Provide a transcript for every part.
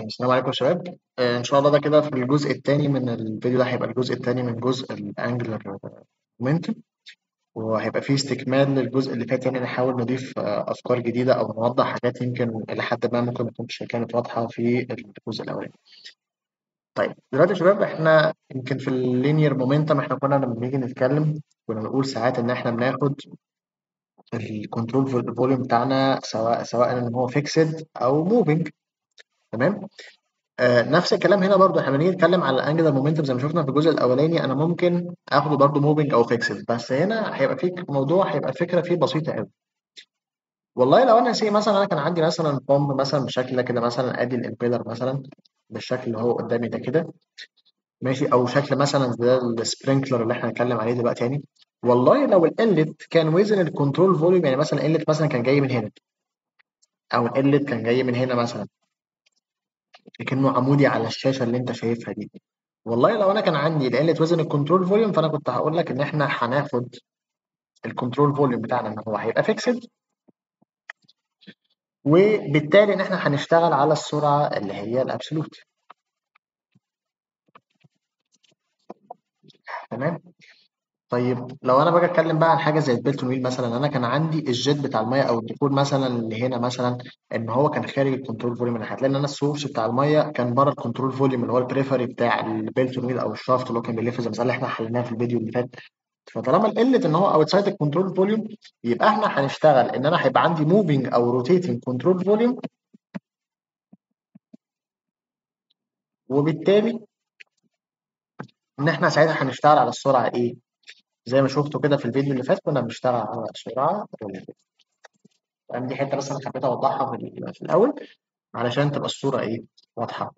السلام عليكم يا شباب. ان شاء الله ده كده في الجزء الثاني من الفيديو. ده هيبقى الجزء الثاني من جزء الانجلر مومنتم، وهيبقى فيه استكمال للجزء اللي فات. يعني نحاول نضيف افكار جديده او نوضح حاجات يمكن الى حد ما ممكن ما تكونش كانت واضحه في الجزء الاولاني. طيب دلوقتي يا شباب، احنا يمكن في اللينير مومنتم احنا كنا لما بنيجي نتكلم كنا بنقول ساعات ان احنا بناخد الكنترول فوليوم بتاعنا سواء ان هو فيكسد او موفينج. تمام. نفس الكلام هنا برضو، احنا بنيجي نتكلم على الانجلر مومنتم زي ما شفنا في الجزء الاولاني، انا ممكن اخده برضو موفينج او فيكسد، بس هنا هيبقى فيه موضوع، هيبقى الفكره فيه بسيطه قوي. والله لو انا مثلا انا كان عندي مثلا بومب مثلا بالشكل ده كده، مثلا ادي الامبيلر مثلا بالشكل اللي هو قدامي ده كده، ماشي، او شكل مثلا زي السبرينكلر اللي احنا هنتكلم عليه دلوقتي يعني. والله لو الانلت كان وزن الكنترول فوليوم، يعني مثلا الانلت مثلا كان جاي من هنا، او الانلت كان جاي من هنا مثلا، كأنه عمودي على الشاشه اللي انت شايفها دي. والله لو انا كان عندي لقله وزن الكنترول فوليوم، فانا كنت هقول لك ان احنا هناخد الكنترول فوليوم بتاعنا ان هو هيبقى فيكسد، وبالتالي ان احنا هنشتغل على السرعه اللي هي الابسولوت. تمام. طيب لو انا باجي اتكلم بقى عن حاجه زي البيلتون ويل مثلا، انا كان عندي الجيت بتاع الميه او الدخول مثلا اللي هنا مثلا، ان هو كان خارج الكنترول فوليوم. انا هتلاقي ان انا السورس بتاع الميه كان بره الكنترول فوليوم اللي هو البريفري بتاع البيلتون ويل او الشافت اللي هو كان بيلف زي المساله اللي احنا حليناها في الفيديو اللي فات. فطالما قلت ان هو اوتسايد الكنترول فوليوم، يبقى احنا هنشتغل ان انا هيبقى عندي موفينج او روتيتنج كنترول فوليوم، وبالتالي ان احنا ساعتها هنشتغل على السرعه ايه، زي ما شفتوا كده في الفيديو اللي فات كنا بنشتغل على السرعه relative. يعني دي حته بس انا حبيت اوضحها في الاول علشان تبقى الصوره ايه، واضحه.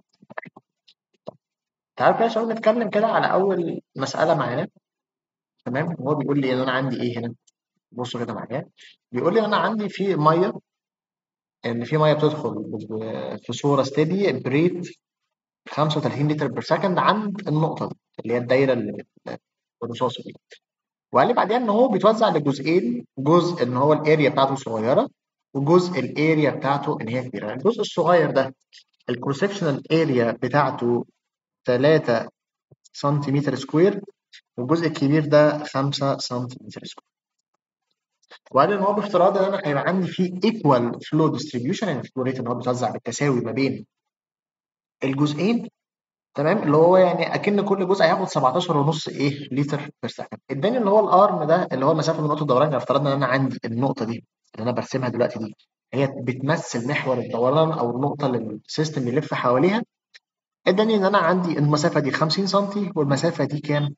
تعالوا كده يا شباب نتكلم كده على اول مساله معانا. تمام. وهو بيقول لي ان انا عندي ايه هنا. بصوا كده معايا، بيقول لي ان انا عندي في ميه، ان في ميه بتدخل في صوره ستيدي بريت 35 لتر بير سكند عند النقطه دي اللي هي الدايره اللي الرصاصه دي. وقال لي بعدين ان هو بيتوزع لجزئين، جزء ان هو الاريا بتاعته صغيره، وجزء الاريا بتاعته ان هي كبيره. الجزء الصغير ده الكروس سكشنال اريا بتاعته 3 سنتيمتر سكوير، والجزء الكبير ده 5 سنتيمتر سكوير. وقال ان هو بافتراض ان انا هيبقى عندي فيه ايكوال فلو ديستريبيوشن، يعني الفلو ريت ان هو بيتوزع بالتساوي ما بين الجزئين. تمام. اللي هو يعني اكن كل جزء هياخد 17.5 لتر بير سكند. اداني اللي هو الارم ده اللي هو المسافه من نقطه الدوران. لو افترضنا ان انا عندي النقطه دي اللي انا برسمها دلوقتي دي هي بتمثل محور الدوران او النقطه اللي السيستم بيلف حواليها، اداني ان انا عندي المسافه دي 50 سم والمسافه دي كام؟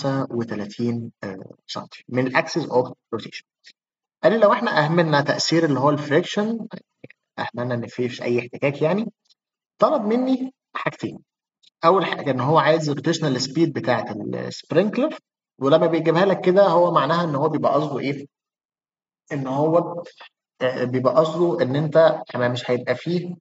35 سم من الاكسس اوف روتيشن. قال لي لو احنا اهملنا تاثير اللي هو الفريكشن، اهملنا ان فيش اي احتكاك يعني، طلب مني حاجتين. اول حاجه ان هو عايز الروتيشنال سبيد بتاعه السبرينكلر، ولما بيجيبها لك كده هو معناها ان هو بيبقى قصده ايه، ان هو بيبقى قصده ان انت مش هيبقى فيه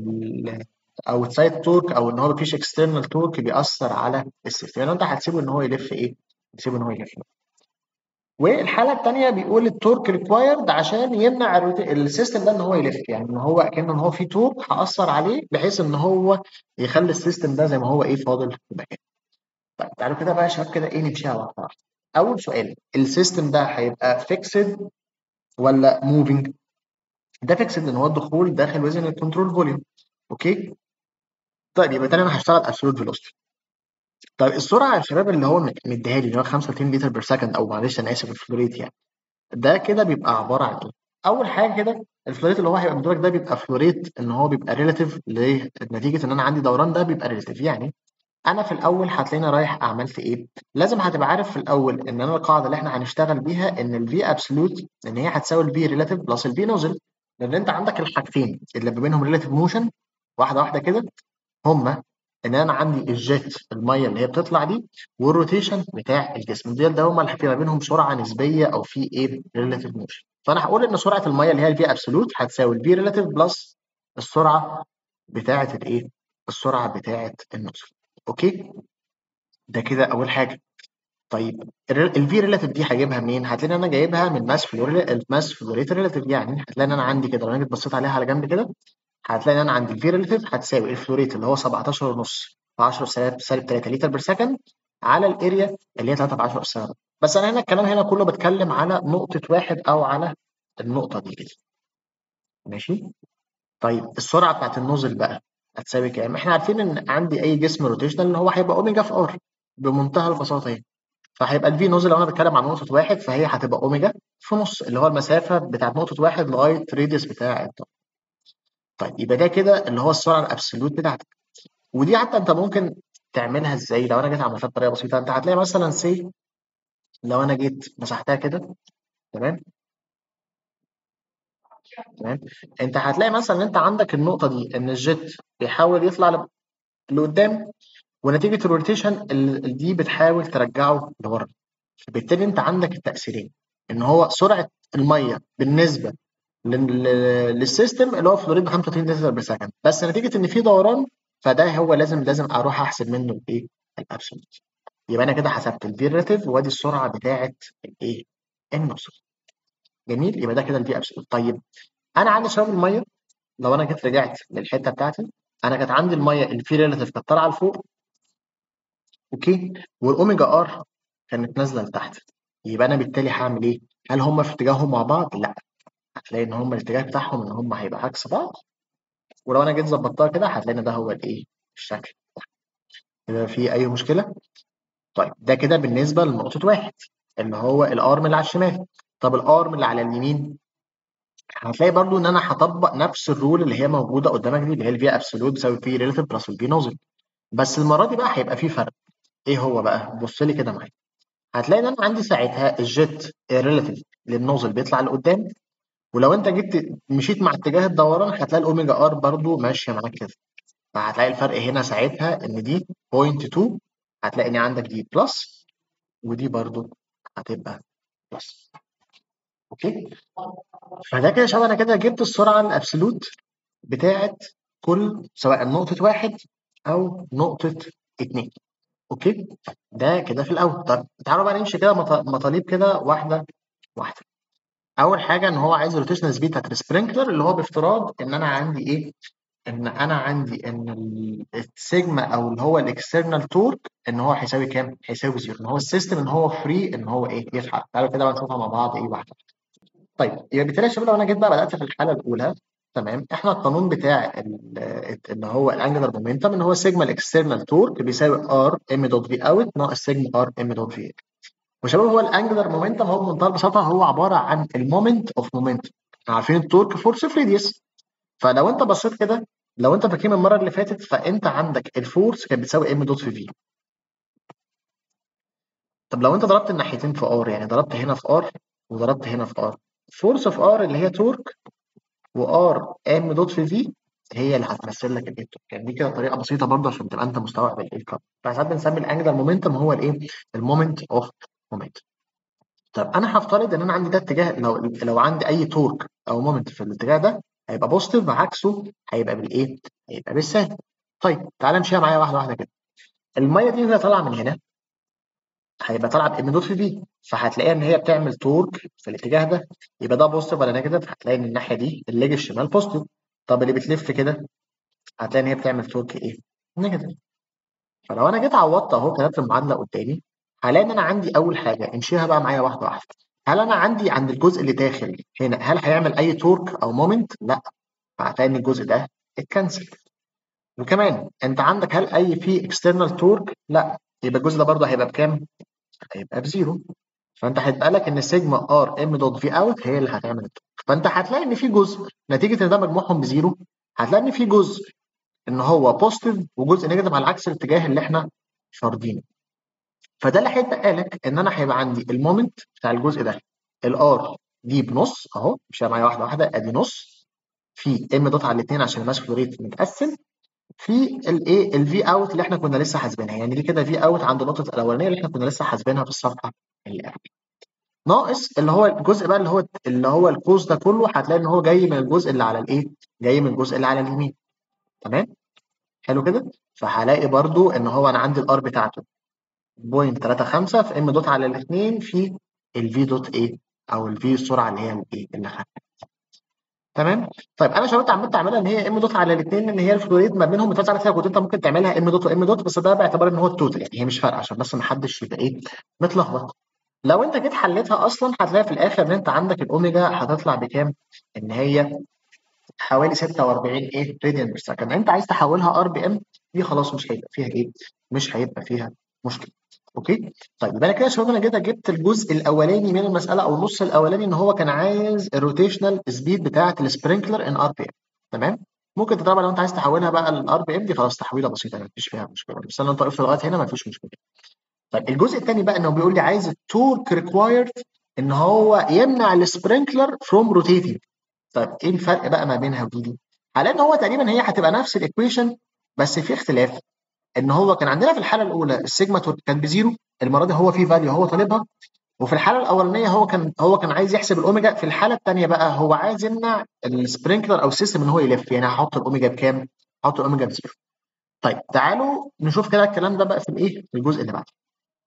اوتسايد تورك، او ان هو مفيش اكسترنال تورك بيأثر على السيستم، يعني انت هتسيبه ان هو يلف ايه، تسيبه ان هو يلف. والحاله الثانيه بيقول التورك ريكوايرد عشان يمنع السيستم ده ان هو يلف، يعني ان هو كأنه ان هو في تورك هأثر عليه بحيث ان هو يخلي السيستم ده زي ما هو ايه، فاضل في مكانه. طيب تعالوا كده بقى يا شباب كده ايه، نمشيها واحده واحده. اول سؤال، السيستم ده هيبقى فيكسد ولا موفينج؟ ده فيكسد لان هو الدخول داخل وزن الكنترول فوليوم. اوكي. طيب يبقى تاني انا هشتغل ابسولوت فيلوسيتي. طيب السرعه يا شباب اللي هو مديها لي اللي هو 35 لتر بير سكند، او معلش انا اسف الفلو ريت يعني، ده كده بيبقى عباره عن ايه؟ اول حاجه كده الفلو ريت اللي هو هيبقى مدولك ده بيبقى فلو ريت ان هو بيبقى ريلاتيف لنتيجه ان انا عندي دوران، ده بيبقى ريلاتيف. يعني انا في الاول هتلاقيني رايح عملت ايه، لازم هتبقى عارف في الاول ان انا القاعده اللي احنا هنشتغل بيها ان الفي ابسولوت ان هي هتساوي الفي ريلاتيف بلس الفي نوزل، لان انت عندك الحاجتين اللي ما بينهم ريلاتيف موشن واحده واحده كده، هما ان انا عندي الجيت الميه اللي هي بتطلع دي، والروتيشن بتاع الجسم ده هما اللي هتبقى بينهم سرعه نسبيه او في ايه، ريلاتيف موشن. فانا هقول ان سرعه الميه اللي هي الفي ابسولوت هتساوي الفي ريلاتيف بلس السرعه بتاعه الايه، السرعه بتاعه النزول. اوكي. ده كده اول حاجه. طيب الفي ريلاتيف دي هجيبها منين؟ هتلاقي ان انا جايبها من الماس فلو ريت ريلاتيف. يعني هتلاقي ان انا عندي كده لو انا جيت بصيت عليها على جنب كده، هتلاقي ان انا عندي الفي ريليتيف هتساوي الفلو ريت اللي هو 17 ونص في 10 سالب 3 لتر بير سكند على الاريا اللي هي 3 في 10 سالب. بس انا هنا الكلام هنا كله بتكلم على نقطه واحد او على النقطه دي كده. ماشي. طيب السرعه بتاعت النوزل بقى هتساوي كام؟ احنا عارفين ان عندي اي جسم روتيشنال اللي هو هيبقى اوميجا في ار بمنتهى البساطه اهي. فهيبقى الفي نوزل لو انا بتكلم عن نقطه واحد فهي هتبقى اوميجا في نص اللي هو المسافه بتاعت نقطه واحد لغايه ريديوس بتاع الضوء. طيب يبقى ده كده اللي هو السرعه الابسولوت بتاعتك. ودي حتى انت ممكن تعملها ازاي لو انا جيت عملتها بطريقه بسيطه. انت هتلاقي مثلا سي لو انا جيت مسحتها كده. تمام. تمام. انت هتلاقي مثلا ان انت عندك النقطه دي ان الجيت بيحاول يطلع لقدام، ونتيجه الروتيشن دي بتحاول ترجعه لورا. فبالتالي انت عندك التاثيرين ان هو سرعه الميه بالنسبه للسيستم اللي هو فلوريد ب 35 لتر بير سكند، بس نتيجه ان في دوران فده هو لازم اروح احسب منه الايه؟ الابسولوت. يبقى انا كده حسبت الديريفيتيف وادي السرعه بتاعه الايه؟ النصر. جميل. يبقى ده كده الفي ابسولوت. طيب انا عندي شرب الميه. لو انا جيت رجعت للحته بتاعتي، انا كانت عندي الميه الفي ريلاتيف كانت طالعه لفوق. اوكي. والاوميجا ار كانت نازله لتحت. يبقى انا بالتالي هعمل ايه؟ هل هم في اتجاههم مع بعض؟ لا. هتلاقي ان هم الاتجاه بتاعهم ان هم هيبقى عكس بعض. ولو انا جيت ظبطتها كده هتلاقي ان ده هو الايه؟ الشكل. يبقى في اي مشكله؟ طيب ده كده بالنسبه لنقطه واحد اللي هو الارم اللي على الشمال. طب الارم اللي على اليمين هتلاقي برضو ان انا هطبق نفس الرول اللي هي موجوده قدامك دي اللي هي الفي ابسولوت بتساوي في ريليتيف بلس الفي نوزل. بس المره دي بقى هيبقى في فرق. ايه هو بقى؟ بص لي كده معايا. هتلاقي ان انا عندي ساعتها الجيت ريليتيف للنوزل بيطلع لقدام. ولو انت جيت مشيت مع اتجاه الدوران هتلاقي الاوميجا ار برضو ماشيه معاك كده. فهتلاقي الفرق هنا ساعتها ان دي 0.2. هتلاقي ان عندك دي بلس ودي برضو هتبقى بلس. اوكي. فده كده يا شباب انا كده جبت السرعه الابسولوت بتاعه كل سواء نقطه واحد او نقطه اتنين. اوكي. ده كده في الاول. طب تعالوا بقى نمشي كده مطالب كده واحده واحده. اول حاجه ان هو عايز الروتيشنال سبيد بتاعت السبرينكلر اللي هو بافتراض ان انا عندي ايه؟ ان انا عندي ان السيجما او اللي هو الاكسترنال تورك ان هو هيساوي كام؟ هيساوي زيرو. ان هو السيستم ان هو فري ان هو ايه؟ يتحرك. تعالوا كده بقى نشوفها مع بعض ايه واحده. طيب يبقى بالتالي يا شباب لو انا جيت بقى بدات في الحاله الاولى. تمام. احنا القانون بتاع اللي هو الانجلر مومنتم ان هو سيجما الاكسترنال تورك بيساوي ار ام دوت في اوت ناقص سيجما ار ام دوت في. وشباب هو الانجلر مومنتم هو بمنتهى البساطه هو عباره عن المومنت اوف مومنتم. احنا عارفين التورك فورس في ريديوس. فلو انت بصيت كده، لو انت فاكرين المره اللي فاتت فانت عندك الفورس كانت بتساوي ام دوت في في. طب لو انت ضربت الناحيتين في ار يعني ضربت هنا في ار وضربت هنا في ار، فورس في ار اللي هي تورك وار ام دوت في في هي اللي هتمثل لك الايه التورك. يعني دي كده طريقه بسيطه برضه عشان تبقى انت مستوعب الايه الكلام. فساعات بنسمي الانجلر مومنتم هو الايه؟ المومنت اوف مومنت. طب انا هفترض ان انا عندي ده اتجاه. لو عندي اي تورك او مومنت في الاتجاه ده هيبقى بوزيتيف، عكسه هيبقى بالايه؟ هيبقى بالسالب. طيب تعالى نمشيها معايا واحده واحده كده. الميه دي وهي طالعه من هنا هيبقى طالعه بام دوت في في. فهتلاقيها ان هي بتعمل تورك في الاتجاه ده. يبقى ده بوزيتيف ولا نيجاتيف؟ هتلاقي ان الناحيه دي الليج الشمال بوزيتيف. طب اللي بتلف كده هتلاقي ان هي بتعمل تورك ايه؟ نيجاتيف. فلو انا جيت عوضت اهو كتبت المعادله قدامي هلاقي ان انا عندي اول حاجه امشيها بقى معايا واحده واحده. هل انا عندي عند الجزء اللي داخل هنا هل هيعمل اي تورك او مومنت؟ لا. فهتلاقي ان الجزء ده اتكنسل. وكمان انت عندك هل اي في اكسترنال تورك؟ لا. يبقى الجزء ده برضه هيبقى بكام؟ هيبقى بزيرو. فانت هيبقى لك ان سيجما ار ام دوت في اوت هي اللي هتعمل التورك. فانت هتلاقي ان في جزء نتيجه ان ده مجموعهم بزيرو هتلاقي ان في جزء ان هو بوزيتيف وجزء نيجاتيف على عكس الاتجاه اللي احنا فارضينه. فده اللي هيتبقى لك ان انا هيبقى عندي المومنت بتاع الجزء ده الار دي بنص اهو مش معايا واحده واحده ادي نص في ام دوت على الاثنين عشان الماس فلو ريت متقسم في الايه الفي اوت اللي احنا كنا لسه حاسبينها. يعني دي كده في اوت عند النقطه الاولانيه اللي احنا كنا لسه حاسبينها في الصفحه اللي قبل. ناقص اللي هو الجزء بقى اللي هو القوس ده كله هتلاقي ان هو جاي من الجزء اللي على الايه؟ جاي من الجزء اللي على اليمين. تمام. حلو كده. فهلاقي برضو ان هو انا عندي الار بتاعته 0.35 في ام دوت على الاثنين في الفي دوت ايه؟ او الفي السرعه اللي هي الايه؟ اللي خدتها. تمام. طيب انا شاورت عملت اعملها ان هي ام دوت على الاثنين، ان هي الفلوريد ما بينهم متوزع على فيها كود، انت ممكن تعملها ام دوت وام دوت، بس ده باعتبار ان هو التوتال، يعني هي مش فارقه عشان بس ما حدش يبقى ايه متلخبط. لو انت جيت حليتها اصلا هتلاقي في الاخر ان انت عندك الاوميجا هتطلع بكام؟ ان هي حوالي 46 ايه راديان بير سكند. انت عايز تحولها ار بي ام، دي خلاص مش هيبقى فيها ايه، مش هيبقى فيها مشكله. اوكي. طيب يبقى انا كده يا شباب انا كده جبت الجزء الاولاني من المساله او النص الاولاني، ان هو كان عايز الروتيشنال سبيد بتاعه السبرينكلر ان ار بي ام. تمام. ممكن تطبع لو انت عايز تحولها بقى للار بي ام، دي خلاص تحويله بسيطه ما فيش فيها مشكله، بس انا انت وقفت لغايه هنا ما فيش مشكله. طيب الجزء الثاني بقى انه بيقول لي عايز التورك ريكوايرد ان هو يمنع السبرينكلر فروم روتيتنج. طيب ايه الفرق بقى ما بينها ودي دي؟ على ان هو تقريبا هي هتبقى نفس الايكويشن، بس في اختلاف. ان هو كان عندنا في الحاله الاولى السيجما تورك كان بزيرو، المره دي هو في فاليو هو طالبها. وفي الحاله الاولانيه هو كان عايز يحسب الاوميجا، في الحاله الثانيه بقى هو عايز يمنع السبرينكلر او السيستم ان هو يلف، يعني هحط الاوميجا بكام؟ هحط الاوميجا بزيرو. طيب تعالوا نشوف كده الكلام ده بقى في الايه في الجزء اللي بعده.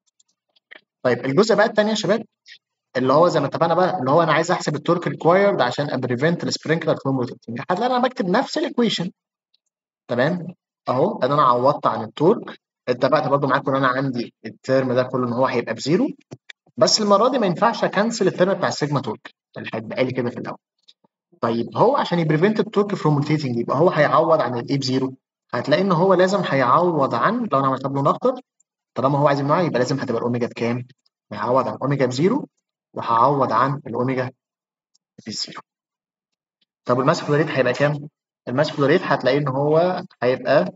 طيب الجزء بقى الثاني يا شباب، اللي هو زي ما اتفقنا بقى، اللي هو انا عايز احسب التورك ريكوايرد عشان ابريفنت السبرينكلر فروم روتيتنج. هتلاقي انا بكتب نفس الايكويشن. تمام. اهو ان انا عوضت عن التورك، اتفقت برضو معاكم ان انا عندي الترم ده كله ان هو هيبقى بزيرو، بس المره دي ما ينفعش اكنسل الترم بتاع السيجما تورك اللي هيتبقى لي كده في الاول. طيب هو عشان يبريفنت التورك فروم روتيتنج يبقى هو هيعوض عن الاي بزيرو. هتلاقي ان هو لازم هيعوض عن، لو انا عملت له نقطه، طالما هو عايز يمنعها يبقى لازم هتبقى الاوميجا بكام؟ هيعوض عن الاوميجا بزيرو، وهعوض عن الاوميجا بزيرو. طب الماس فلو ريت هيبقى كام؟ الماس فلو ريت هتلاقيه ان هو هيبقى،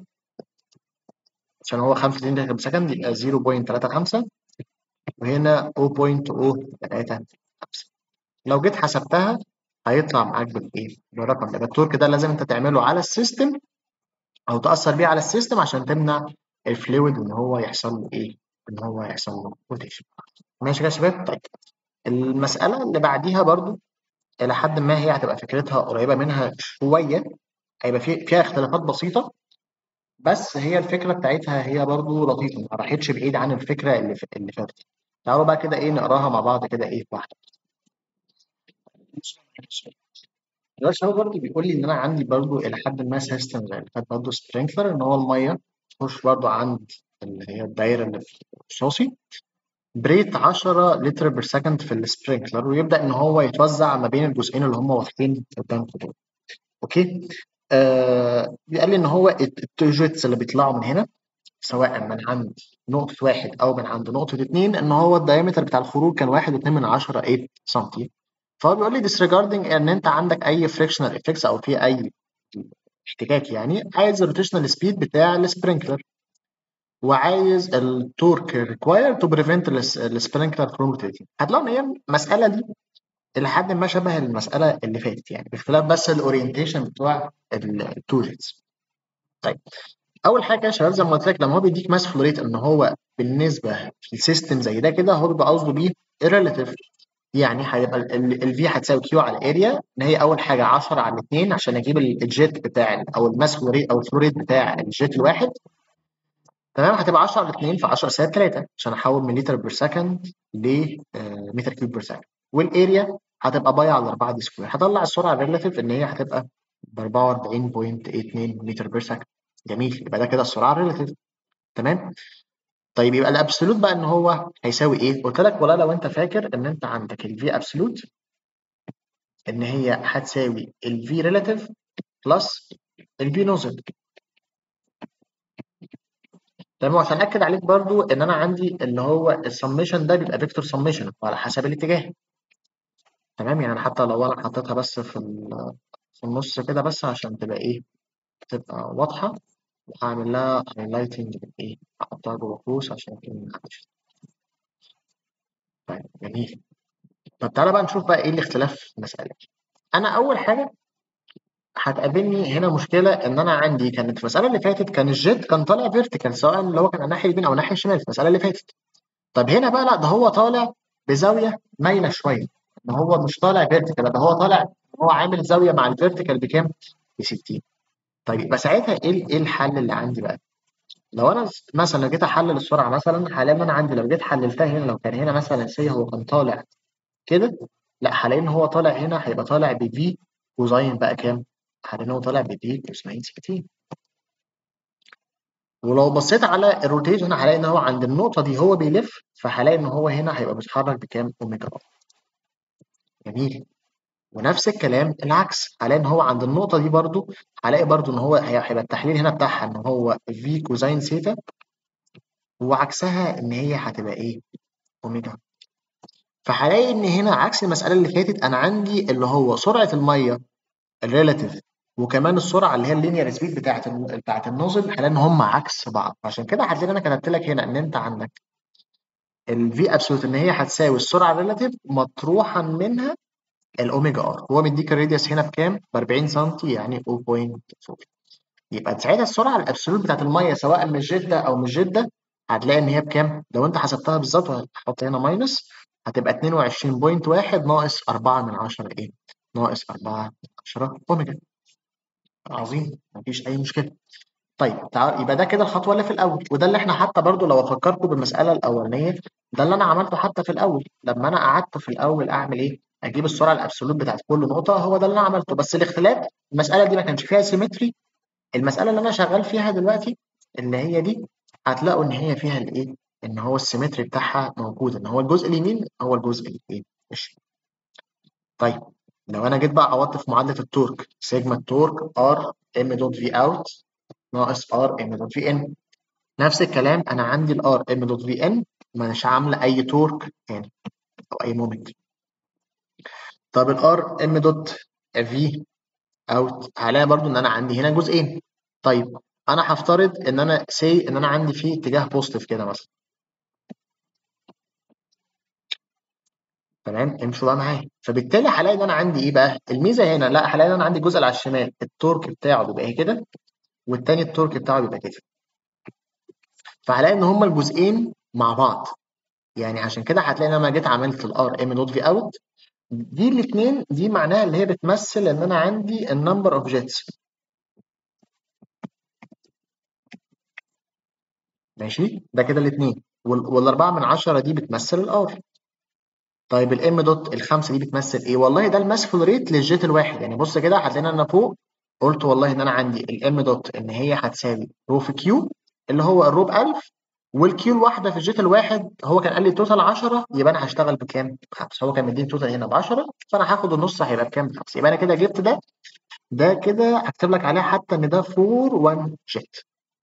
عشان هو 35 دقيقة سكند، يبقى 0.35، وهنا 0.035. لو جيت حسبتها هيطلع معاك بالايه؟ بالرقم ده. التورك ده لازم انت تعمله على السيستم او تأثر بيه على السيستم عشان تمنع الفلويد ان هو يحصل له ايه؟ ان هو يحصل له روتيشن. ماشي كده يا شباب؟ طيب المسألة اللي بعديها برضو إلى حد ما هي هتبقى فكرتها قريبة منها شوية، هيبقى فيها اختلافات بسيطة، بس هي الفكرة بتاعتها هي برضو لطيفة، ما راحتش بعيد عن الفكرة اللي فاتت. تعالوا بقى كده ايه نقراها مع بعض كده ايه واحدة. دلوقتي هو برضو بيقول لي ان انا عندي برضو الى حد ما سيستم زي اللي فات برضو سبرينكلر، ان هو المية تخش برضو عند اللي هي الدايرة اللي في الرصاصي بريت 10 لتر بير سكند في السبرينكلر، ويبدأ ان هو يتوزع ما بين الجزئين اللي هم واضحين قدامكم دول. اوكي. بيقال لي ان هو التوجيتس اللي بيطلعوا من هنا، سواء من عند نقطة واحد أو من عند نقطة اتنين، إن هو الدايمتر بتاع الخروج كان 1.2 إيه سنتي. فهو بيقول لي disregarding إن أنت عندك أي frictional effects أو في أي احتكاك، يعني عايز الروتيشنال سبيد بتاع السبرينكلر، وعايز التورك required to prevent السبرينكلر from rotating. هتلاقوا إن هي المسألة دي إلى حد ما شبه المسألة اللي فاتت، يعني باختلاف بس الأورينتيشن بتوع التوجيتس. طيب اول حاجه يا شباب زي ما قلت لك، لما هو بيديك ماس فلو ريت ان هو بالنسبه لسيستم زي ده كده، هو بيبقى قصده بيه الريلاتيف، يعني هيبقى الفي هتساوي كيو على الاريا، ان هي اول حاجه 10 على 2 عشان اجيب الجيت بتاع او الماس فلو ريت او الفلو ريت بتاع الجيت الواحد. تمام. هتبقى 10 على 2 في 10 سالب 3 عشان احول من لتر بير سكند لمتر كيوب بير سكند. والاريا هتبقى باي على 4 دي سكوير. هطلع السرعه الريلاتيف ان هي هتبقى ب 44.82 متر بير سكند. جميل، يبقى ده كده السرعه الريلاتيف. تمام. طيب يبقى الابسولوت بقى ان هو هيساوي ايه؟ قلت لك والله لو انت فاكر ان انت عندك الفي ابسولوت ان هي هتساوي الفي ريلاتيف بلس الفي نوزل. تمام. وعشان اكد عليك برضو ان انا عندي اللي هو السميشن ده بيبقى فيكتور سميشن على حسب الاتجاه. تمام. يعني حتى لو انا حطيتها بس في النص كده بس عشان تبقى ايه، تبقى واضحه، وهعمل لها هايلايتنج بالايه، هحطها جوه قوس عشان كده معلش. طيب جميل. طب تعالى بقى نشوف بقى ايه الاختلاف في المساله. انا اول حاجه هتقابلني هنا مشكله، ان انا عندي كانت في المساله اللي فاتت كان الجيت كان طالع فيرتيكال، سواء اللي هو كان على الناحيه اليمين او الناحيه الشمال في المساله اللي فاتت. طب هنا بقى لا، ده هو طالع بزاويه مايله شويه، ان هو مش طالع فيرتيكال، ده هو طالع، هو عامل زاويه مع الفيرتيكال بكام؟ ب 60. طيب يبقى ساعتها ايه الحل اللي عندي بقى؟ لو انا مثلا لو جيت احلل السرعه مثلا، حاليا انا عندي لو جيت حللتها هنا، لو كان هنا مثلا سي هو كان طالع كده، لا هلاقي ان هو طالع هنا هيبقى طالع بفي كوزين بقى كام؟ هلاقي إن هو طالع بدي كوساين 60. ولو بصيت على الروتيشن هلاقي إن هو عند النقطة دي هو بيلف، فهلاقي إن هو هنا هيبقى بيتحرك بكام؟ أوميجا آر. جميل. ونفس الكلام العكس، هلاقي إن هو عند النقطة دي برضو هلاقي برضو إن هو هيبقى التحليل هنا بتاعها إن هو في كوزين ثيتا، وعكسها إن هي هتبقى إيه؟ أوميجا. فهلاقي إن هنا عكس المسألة اللي فاتت، أنا عندي اللي هو سرعة المية الريلاتيف وكمان السرعه اللي هي اللينير سبيد بتاعت النوزل، هلاقي ان هم عكس بعض. عشان كده هتلاقي انا كتبت لك هنا ان انت عندك الفي ابسولوت ان هي هتساوي السرعه الريلاتيف مطروحا منها الاوميجا ار. هو مديك الراديوس هنا بكام؟ ب 40 سم، يعني 0.4. يبقى ساعتها السرعه الابسولوت بتاعت الميه سواء من جده او من جده هتلاقي ان هي بكام؟ لو انت حسبتها بالظبط وهتحط هنا ماينس، هتبقى 22.1 ناقص 4 من 10 ايه؟ ناقص 4 من 10 اوميجا. عظيم، مفيش اي مشكله. طيب تعال يبقى ده كده الخطوه اللي في الاول، وده اللي احنا حتى برضو لو فكرتوا بالمساله الاولانيه ده اللي انا عملته حتى في الاول لما انا قعدت في الاول اعمل ايه؟ اجيب السرعه الابسولوت بتاعت كل نقطه، هو ده اللي انا عملته. بس الاختلاف المساله دي ما كانش فيها سيمتري. المساله اللي انا شغال فيها دلوقتي اللي هي دي هتلاقوا ان هي فيها الايه؟ ان هو السيمتري بتاعها موجود، ان هو الجزء اليمين هو الجزء الايه؟ ماشي. طيب لو انا جيت بقى عوضت في معادله التورك، سيجما التورك ار ام دوت في اوت ناقص ار ام دوت في ان. نفس الكلام انا عندي الار ام دوت في ان مش عامله اي تورك تاني او اي مومنت. طب الار ام دوت في اوت هلاقي برضو ان انا عندي هنا جزئين. طيب انا هفترض ان انا ان انا عندي فيه اتجاه بوزيتيف كده مثلا. تمام، امشوا بقى معايا. فبالتالي هلاقي ان انا عندي ايه بقى؟ الميزه هنا لا، هلاقي ان انا عندي الجزء اللي على الشمال التورك بتاعه بيبقى إيه كده، والتاني التورك بتاعه بيبقى كده. فهلاقي ان هما الجزئين مع بعض. يعني عشان كده هتلاقي لما جيت عملت الار ام دوت في اوت، دي الاثنين دي معناها اللي هي بتمثل ان انا عندي النمبر اوف جيتس. ماشي، ده كده الاثنين. والاربعه من عشره دي بتمثل الار. طيب الام دوت الخمسه دي بتمثل ايه؟ والله ده الماس فلو ريت للجيت الواحد. يعني بص كده هتلاقينا انا فوق قلت والله ان انا عندي الام دوت ان هي هتساوي رو في كيو اللي هو الرو ب 1000، والكيو الواحده في الجيت الواحد هو كان قال لي توتال 10، يبقى انا هشتغل بكام؟ بخمسه. هو كان مديني توتال هنا ب 10، فانا هاخد النص هيبقى بكام؟ بخمسه. يبقى انا كده جبت ده. ده كده هكتب لك عليه حتى ان ده فور 1 جيت.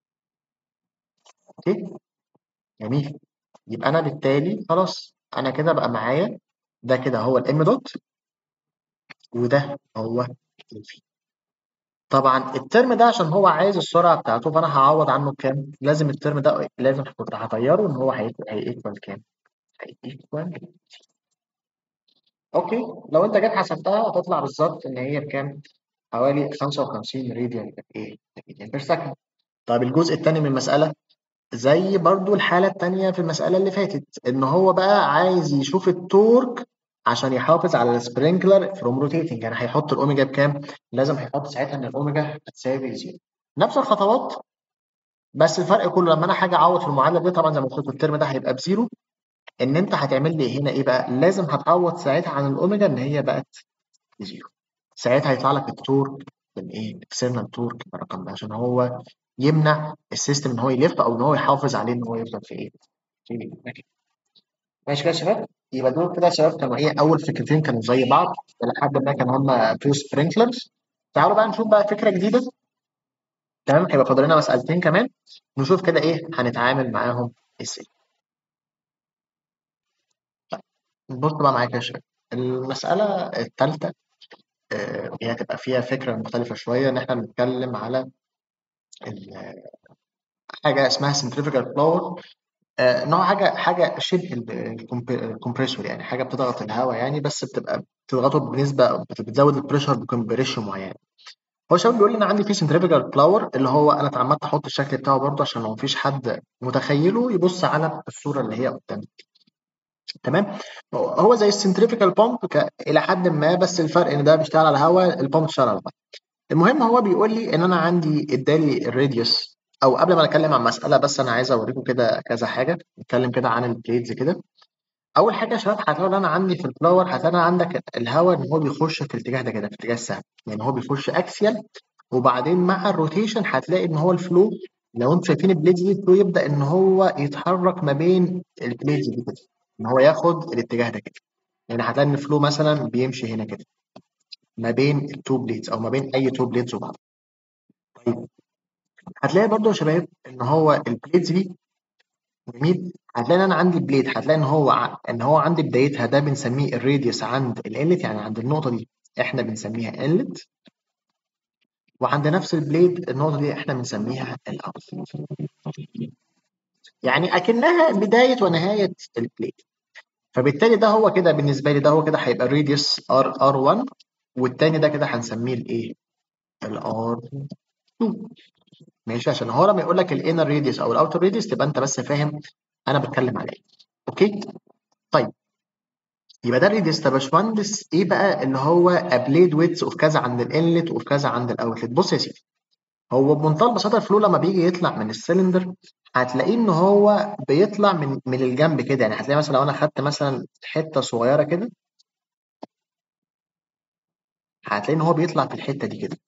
اوكي، جميل. يبقى انا بالتالي خلاص انا كده بقى معايا ده كده هو الام دوت، وده هو الفي. طبعا الترم ده عشان هو عايز السرعه بتاعته فانا هعوض عنه بكام؟ لازم الترم ده لازم كنت هغيره ان هو هيكوال كام؟ هيكوال. اوكي، لو انت جيت حسبتها هتطلع بالظبط ان هي بكام؟ حوالي 55 راديان ايه؟ بير سكند. طيب الجزء الثاني من المساله زي برضو الحالة التانية في المسألة اللي فاتت، إن هو بقى عايز يشوف التورك عشان يحافظ على السبرينكلر فروم روتيتنج. يعني هيحط الأوميجا بكام؟ لازم هيحط ساعتها إن الأوميجا هتساوي زيرو. نفس الخطوات، بس الفرق كله لما أنا حاجة أعوض في المعادلة دي طبعا زي ما قلت لكم الترم ده هيبقى بزيرو. إن أنت هتعمل لي هنا إيه بقى؟ لازم هتعوض ساعتها عن الأوميجا إن هي بقت بزيرو. ساعتها هيطلع لك التورك بالايه؟ الاكسترنال تورك بالرقم ده عشان هو يمنع السيستم ان هو يلف او ان هو يحافظ عليه ان هو يفضل في ايه؟ ماشي. ماشي كده يا شباب. يبقى دول كده يا شباب كانوا ايه؟ اول فكرتين كانوا زي بعض لحد ما كانوا هم تو سبرينكلرز. تعالوا بقى نشوف بقى فكره جديده. تمام، هيبقى فاضل لنا مسألتين كمان نشوف كده ايه هنتعامل معاهم ازاي. بص بقى معاك يا شباب، المسألة الثالثة هي هتبقى فيها فكرة مختلفة شوية، إن إحنا بنتكلم على حاجة اسمها centrifugal flow. إن هو حاجة شبه الكمبريسور، يعني حاجة بتضغط الهواء يعني، بس بتبقى بتضغطه بنسبة بتزود البريشر بكمبريشن معين. هو شباب بيقول لي انا عندي في سنتريفيجال بلاور اللي هو انا اتعمدت احط الشكل بتاعه برضه عشان لو مفيش حد متخيله يبص على الصوره اللي هي قدامي. تمام. هو زي السنتريفيجال بامب الى حد ما، بس الفرق ان ده بيشتغل على الهواء، البامب بتشتغل على الهواء. المهم هو بيقول لي ان انا عندي ادالي الراديوس. او قبل ما اتكلم عن مساله بس انا عايز اوريكم كده كذا حاجه، نتكلم كده عن البليدز كده. اول حاجه يا شباب هتلاقوا ان انا عندي في الفلاور هتلاقي انا عندك الهواء ان هو بيخش في الاتجاه ده كده، في اتجاه السهم، يعني هو بيخش اكسيال، وبعدين مع الروتيشن هتلاقي ان هو الفلو، لو انتوا شايفين البليدز دي، الفلو يبدا ان هو يتحرك ما بين البليدز دي كده، ان هو ياخد الاتجاه ده كده. يعني هتلاقي ان الفلو مثلا بيمشي هنا كده ما بين التو بليدز او ما بين اي تو بليدز وبعض. طيب هتلاقي برضو يا شباب ان هو البليدز دي، جميل، هتلاقي ان انا عندي بليد، هتلاقي ان هو ان هو عندي بدايتها ده بنسميه الراديوس عند الانلت، يعني عند النقطه دي احنا بنسميها انلت، وعند نفس البليد النقطه دي احنا بنسميها الاوتلت، يعني اكنها بدايه ونهايه البليد. فبالتالي ده هو كده بالنسبه لي، ده هو كده هيبقى الراديوس ار 1، والتاني ده كده هنسميه الايه، الار 2. ماشي، عشان هو لما يقول لك الانر راديوس او الاوتر راديوس تبقى انت بس فاهم انا بتكلم على ايه. اوكي. طيب يبقى ده الريديوس. طب يا باشمهندس ايه بقى اللي هو ابليد ويتس اوف كذا عند الانلت وفي كذا عند الاوتلت؟ بص يا سيدي، هو بمنتهى البساطه الفلو لما بيجي يطلع من السلندر هتلاقيه ان هو بيطلع من الجنب كده، يعني هتلاقي مثلا لو انا خدت مثلا حته صغيره كده هتلاقي ان هو بيطلع في الحته دي كده،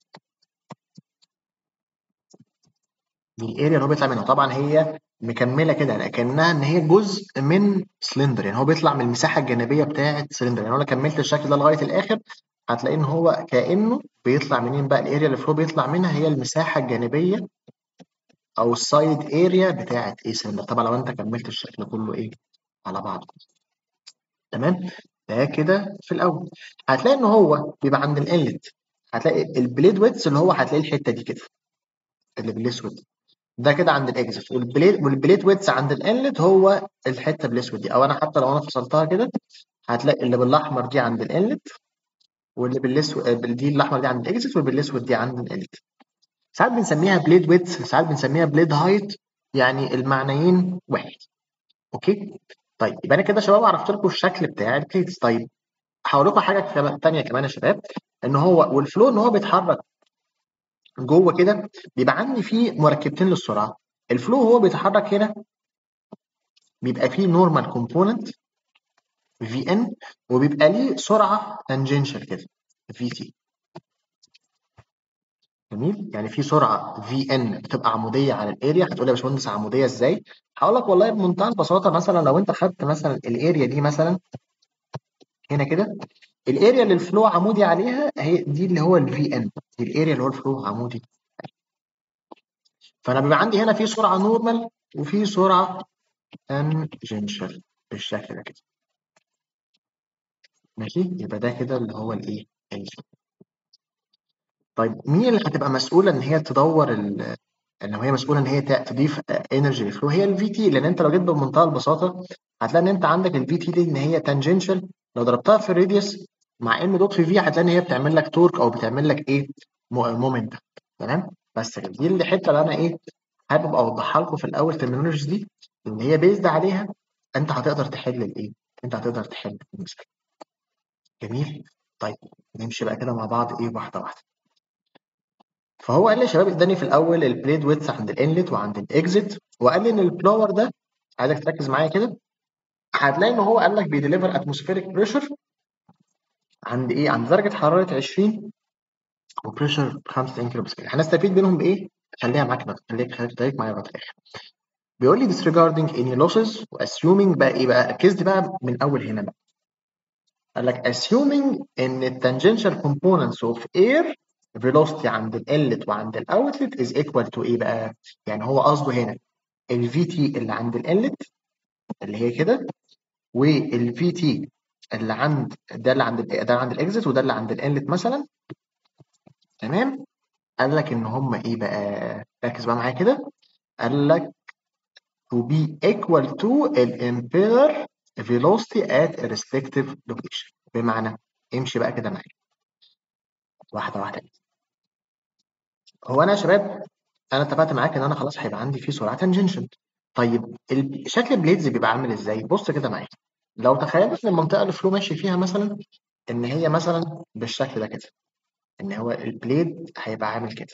دي الاريا اللي هو بيطلع منها. طبعا هي مكمله كده لكنها ان هي جزء من سلندر، يعني هو بيطلع من المساحه الجانبيه بتاعه سلندر. يعني لو انا كملت الشكل ده لغايه الاخر هتلاقي ان هو كانه بيطلع منين بقى، الاريا اللي فلو بيطلع منها هي المساحه الجانبيه او السايد اريا بتاعه ايه سلندر. طبعا لو انت كملت الشكل كله ايه على بعضه، تمام. ده كده في الاول هتلاقي ان هو بيبقى عند الانلت، هتلاقي البليد ويتس اللي هو هتلاقي الحته دي كده اللي بالاسود، ده كده عند الاكزit، والبليت ويتس عند الانلت هو الحته بالاسود دي، او انا حتى لو انا فصلتها كده هتلاقي اللي بالاحمر دي عند الانلت، واللي بالاسود دي الاحمر دي عند الاكزit، واللي بالاسود دي عند الانلت. ساعات بنسميها بليد ويتس، ساعات بنسميها بليد هايت، يعني المعنيين واحد. اوكي. طيب يبقى انا كده يا شباب عرفت لكم الشكل بتاع البليتس. طيب هقول لكم حاجه تانيه كمان يا شباب، ان هو والفلو ان هو بيتحرك جوه كده بيبقى عندي فيه مركبتين للسرعه. الفلو هو بيتحرك هنا بيبقى فيه نورمال كومبوننت في ان، وبيبقى ليه سرعه تانجنشال كده في تي. جميل، يعني في سرعه في ان بتبقى عموديه على الاريا. هتقول لي يا باشمهندس عموديه ازاي؟ هقول لك والله بمنتهى البساطه، مثلا لو انت خدت مثلا الاريا دي مثلا هنا كده، الاريا اللي الفلو عمودي عليها هي دي اللي هو الفي ان، دي الاريا اللي هو الفلو عمودي. فانا بيبقى عندي هنا في سرعه نورمال وفي سرعه تانجنشال بالشكل ده كده. ماشي، يبقى ده كده اللي هو الايه، طيب مين اللي هتبقى مسؤوله ان هي تدور ان هي مسؤوله ان هي تضيف انرجي للفلو؟ هي الفي تي، لان انت لو جيت بمنتهى البساطه هتلاقي ان انت عندك الفي تي دي ان هي تانجنشال، لو ضربتها في الراديوس مع ان دوت في في هتلاقي ان هي بتعمل لك تورك او بتعمل لك ايه، مومنت. تمام، بس كده دي الحته اللي انا ايه حابب اوضحها لكم في الاول، ترمينولوجي دي ان هي بيزد عليها انت هتقدر تحل الايه، انت هتقدر تحل المسألة. جميل. طيب نمشي بقى كده مع بعض ايه واحده واحده. فهو قال لي يا شباب اداني في الاول البليد ويدث عند الانلت وعند الاكزit، وقال لي ان البلور ده، عايزك تركز معايا كده، هتلاقي ان هو قال لك بيديليفر اتموسفيريك بريشر عند ايه، عند درجه حراره 20 وبريشر 95 كيلو باسكال. هنستفيد منهم بايه؟ خليها معاك بقى، خليك معايا بقى في الاخر. بيقول لي disregarding any losses assuming بقى ايه بقى، ركز لي بقى من اول هنا بقى. قال لك assuming ان التانجنشال components of air velocity عند الانلت وعند الاوتلت is equal to ايه بقى؟ يعني هو قصده هنا الفي تي اللي عند الانلت اللي هي كده، والفي تي اللي عند ده اللي عند ده عند الاكزit وده اللي عند الانلت مثلا. تمام. قال لك ان هم ايه بقى، ركز بقى معايا كده، قال لك to be equal to الامبيلر velocity at a respective location. بمعنى امشي بقى كده معايا واحده واحده. هو انا يا شباب انا اتفقت معاك ان انا خلاص هيبقى عندي فيه سرعه تانجنشال. طيب شكل البليدز بيبقى عامل ازاي؟ بص كده معايا، لو تخيلت ان المنطقه اللي فلو ماشي فيها مثلا ان هي مثلا بالشكل ده كده، ان هو البليد هيبقى عامل كده.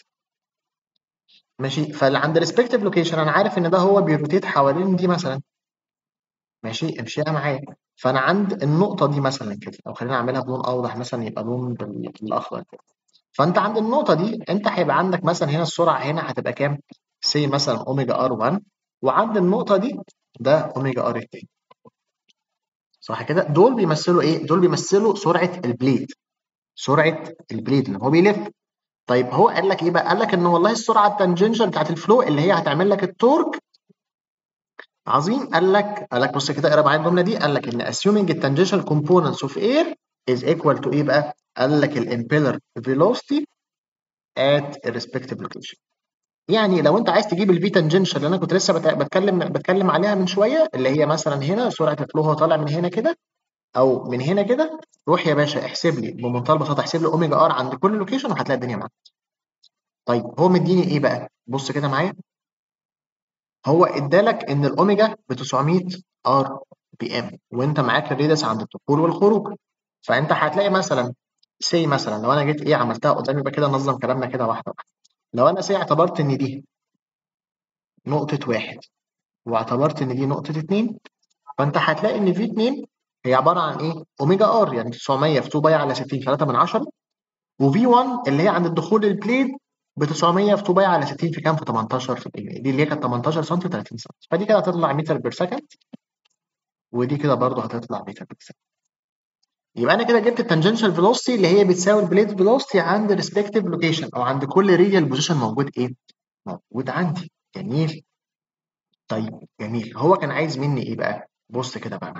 ماشي، فاللي عند ريسبكتيف لوكيشن انا عارف ان ده هو بيروتيت حوالين دي مثلا. ماشي امشيها معايا. فانا عند النقطه دي مثلا كده، او خلينا اعملها بلون اوضح، مثلا يبقى لون بالاخضر كده. فانت عند النقطه دي انت هيبقى عندك مثلا هنا السرعه هنا هتبقى كام؟ سي مثلا اوميجا ار 1، وعند النقطه دي ده اوميجا ار 2. صح كده؟ دول بيمثلوا ايه؟ دول بيمثلوا سرعه البليد، سرعه البليد اللي هو بيلف. طيب هو قال لك ايه بقى؟ قال لك ان والله السرعه التانجنشال بتاعت الفلو اللي هي هتعمل لك التورك. عظيم. قال لك بص كده اقرا معايا الجمله دي. قال لك ان assuming the tangential components of air is equal to ايه بقى؟ قال لك الامبيلر velocity at a respective location. يعني لو انت عايز تجيب الفي تانجنشال اللي انا كنت لسه بتكلم عليها من شويه، اللي هي مثلا هنا سرعه الفلو هو طالع من هنا كده او من هنا كده، روح يا باشا احسب لي بمنتهى البساطه، احسب لي اوميجا ار عند كل لوكيشن وهتلاقي الدنيا معاك. طيب هو مديني ايه بقى؟ بص كده معايا. هو ادالك ان الاوميجا ب 900 ار بي ام، وانت معاك الريدس عند الدخول والخروج. فانت هتلاقي مثلا سي مثلا لو انا جيت ايه عملتها قدامي، يبقى كده نظم كلامنا كده واحده واحده. لو انا سي اعتبرت ان دي نقطه واحد، واعتبرت ان دي نقطه اتنين، فانت هتلاقي ان في 2 هي عباره عن ايه؟ اوميجا ار، يعني 900 في 2 باي على 60 3 من 10، وفي 1 اللي هي عند الدخول البليد ب 900 في 2 باي على 60 في كام؟ في 18 في المية. دي اللي هي كانت 18 سم 30 سم، فدي كده هتطلع متر بير سكند، ودي كده برضه هتطلع متر بير سكند. يبقى انا كده جبت التانجنشال فيلوسيتي اللي هي بتساوي البليد فيلوسيتي عند ريسبكتيف لوكيشن، او عند كل ريديال بوزيشن موجود ايه؟ موجود عندي. جميل. طيب جميل. هو كان عايز مني ايه بقى؟ بص كده بقى.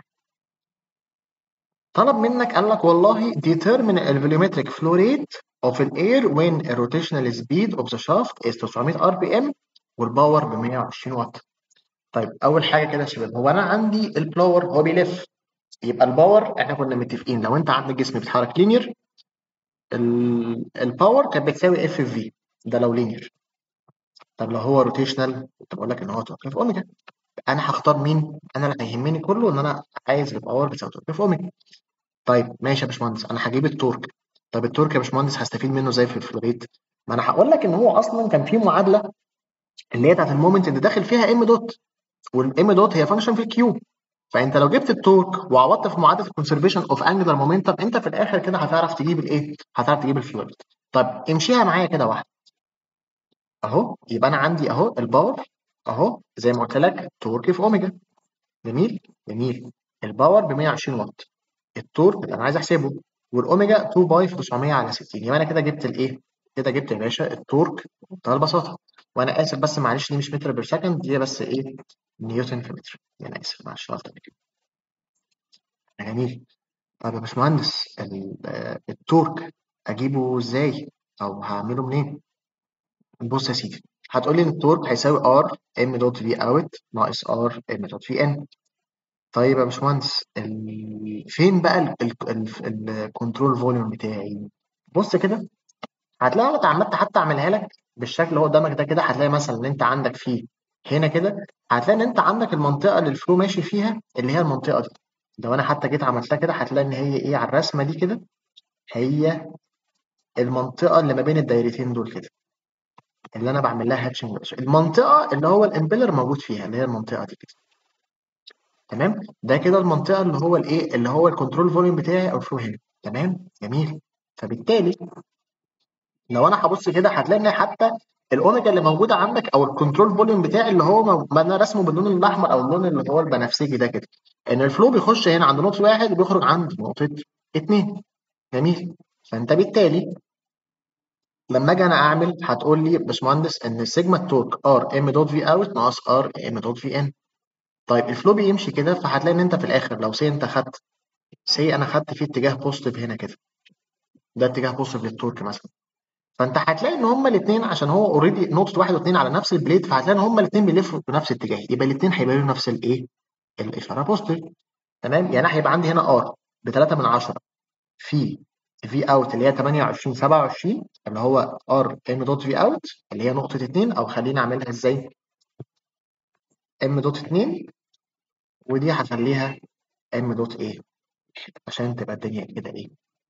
طلب منك قال لك والله determine a volumetric flow rate of an air when a rotational speed of the shaft is 900 rpm والباور ب 120 واط. طيب اول حاجه كده يا شباب، هو انا عندي البلاور هو بيلف، يبقى الباور احنا كنا متفقين لو انت عندك جسم بيتحرك لينير، الباور كانت بتساوي اف في، ده لو لينير. طب لو هو روتيشنال كنت بقول لك ان هو توقف في اوميجا. انا هختار مين؟ انا اللي هيهمني كله ان انا عايز الباور بتساوي توقف في اوميجا. طيب ماشي يا باشمهندس، انا هجيب التورك. طب التورك يا باشمهندس هستفيد منه ازاي في الفلوريت؟ ما انا هقول لك ان هو اصلا كان في معادله اللي هي بتاعت المومنت اللي داخل فيها ام دوت، والام دوت هي فانكشن في الكيو. فانت لو جبت التورك وعوضت في معادله الكونسرفيشن اوف انجلر مومنتم، انت في الاخر كده هتعرف تجيب الايه؟ هتعرف تجيب الفلوريت. طب امشيها معايا كده واحده. اهو يبقى انا عندي اهو الباور، اهو زي ما قلت لك تورك في اوميجا. جميل. جميل. الباور ب 120 واط، التورك اللي انا عايز احسبه، والاوميجا 2 باي في 900 على 60. يبقى انا كده جبت الايه؟ كده جبت يا باشا التورك بمنتهى البساطه. وانا اسف بس معلش دي مش متر بير سكند، دي بس ايه؟ نيوتن في متر. انا اسف معلش غلطه مني. جميل. طب يا باشمهندس التورك اجيبه ازاي؟ او هعمله منين؟ بص يا سيدي، هتقول لي ان التورك هيساوي ار ام دوت في اوت ناقص ار ام دوت في ان. طيب يا باشمهندس فين بقى الكنترول فوليوم بتاعي؟ بص كده، هتلاقي انا اتعمدت حتى اعملها لك بالشكل اللي هو قدامك ده كده. هتلاقي مثلا ان انت عندك فيه هنا كده، هتلاقي ان انت عندك المنطقه اللي الفلو ماشي فيها اللي هي المنطقه دي. لو انا حتى جيت عملتها كده هتلاقي ان هي ايه على الرسمه دي كده، هي المنطقه اللي ما بين الدايرتين دول كده، اللي انا بعمل لها هاتشنج. المنطقه اللي هو الامبيلر موجود فيها اللي هي المنطقه دي كده. تمام. ده كده المنطقه اللي هو الايه؟ اللي هو الكنترول فوليوم بتاعي او الفلو هنا. تمام. جميل. فبالتالي لو انا هبص كده هتلاقي ان حتى الاوميجا اللي موجوده عندك او الكنترول فوليوم بتاعي اللي هو ما انا رسمه باللون الاحمر او اللون اللي هو البنفسجي ده كده، ان الفلو بيخش هنا عند نقطه واحد وبيخرج عند نقطه اتنين. جميل. فانت بالتالي لما اجي انا اعمل هتقول لي يا باشمهندس ان سيجما التورك ار ام دوت في اوت ناقص ار ام دوت في ان. طيب الفلو بيمشي كده، فهتلاقي ان انت في الاخر لو سي انت خدت، سي انا خدت فيه اتجاه بوزيتيف هنا كده، ده اتجاه بوزيتيف للتورك مثلا. فانت هتلاقي ان هما الاثنين عشان هو اوريدي نقطه واحد واثنين على نفس البليد، فهتلاقي ان هما الاثنين بيلفوا بنفس الاتجاه، يبقى الاثنين هيبقى لهم نفس الايه؟ الاشاره بوزيتيف. تمام. يعني هيبقى عندي هنا ار ب 3 من 10 في في اوت اللي هي 28 27 اللي هو ار ام دوت في اوت اللي هي نقطه 2، او خليني اعملها ازاي؟ ام دوت 2، ودي هخليها ام دوت ايه عشان تبقى الدنيا كده ايه.